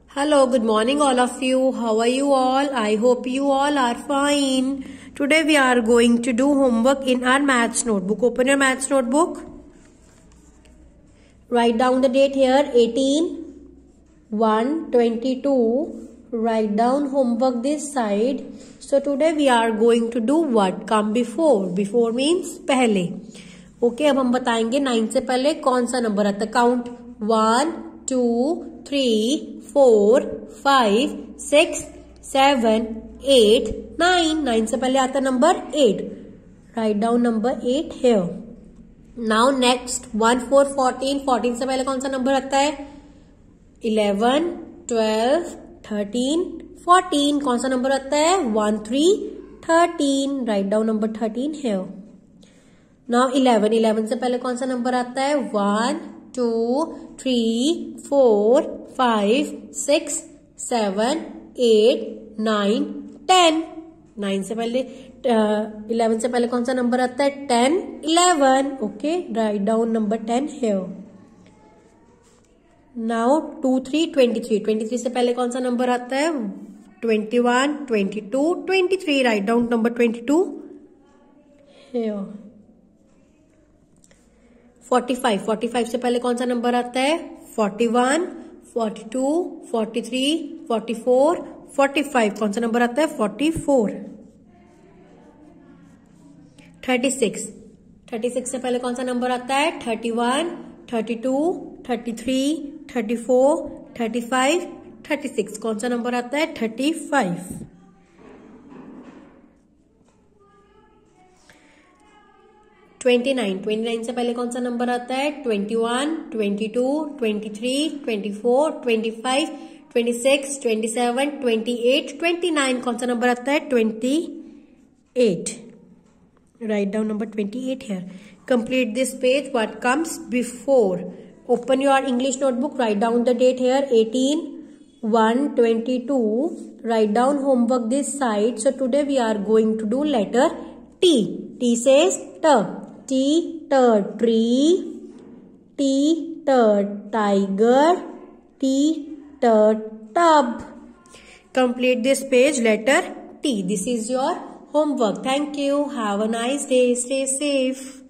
Hello, good morning all of you. How are you all? I hope you all are fine. Today we are going to do homework in our maths notebook. Open your maths notebook. Write down the date here 18/1/22. Write down homework this side. So today we are going to do what? Come before. Before means पहले. Okay अब हम बताएंगे 9 से पहले कौन सा number आता है. काउंट 1 2 3 4 5 6 7 8 9. 9 से पहले आता number 8. Write down number 8 here. Now next 1 4 14. 14 से पहले कौन सा नंबर आता है? 11 12 13 14. कौन सा नंबर आता है? 1 3 13. Write down number 13 here. Now 11. 11 से पहले कौन सा नंबर आता है? 1 2 3 4 5 6 7 8 9 10. 9 से पहले 11 से पहले कौन सा नंबर आता है? 10 11. Okay write down number 10 here. Now 2 3 23. 23 से पहले कौन सा नंबर आता है? 21 22 23. Right down number 22 here. 45. 45 से पहले कौन सा नंबर आता है? 41 42 43 44 45. कौन सा नंबर आता है? 44. 36. 36 से पहले कौन सा नंबर आता है? 31 32 33 34 35 36. कौन सा नंबर आता है? 35. 29. 29 से पहले कौन सा नंबर आता है? 21 22 23 24 25 26 27 28 29. कौन सा नंबर आता है? 28. Write down number 28 here. Complete this page. What comes before? Open your English notebook. Write down the date here 18/1/22. Write down homework this side. So today we are going to do letter T. T says T. T tree. T tiger. T tub. Complete this page letter T. This is your homework. Thank you. Have a nice day. Stay safe.